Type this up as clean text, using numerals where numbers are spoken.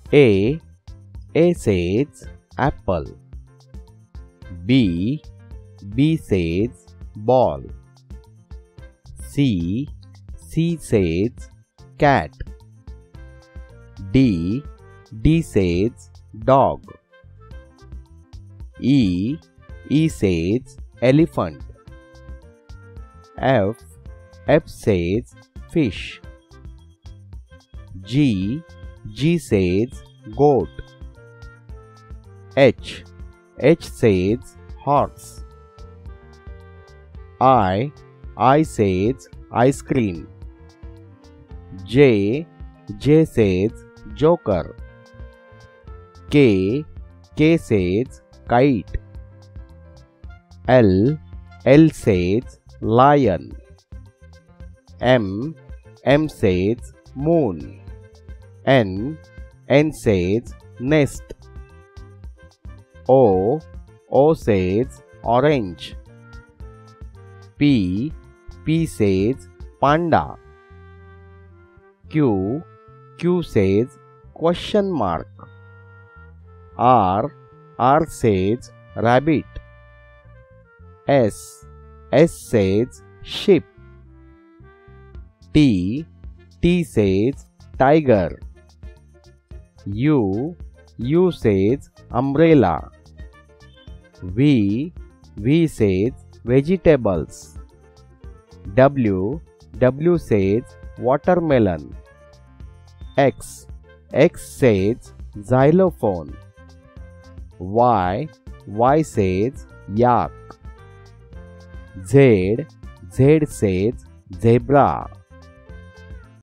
A says apple. B says ball. C says cat. D says dog. E says elephant. F says fish. G says goat. H says horse. I says ice cream. J says joker. K says kite. L says lion. M says moon. N says nest. O says orange. P says panda. Q says question mark. R says rabbit. S says sheep. T says tiger. U says umbrella. V says vegetables. W says watermelon. X says xylophone. Y says yak. Z says zebra.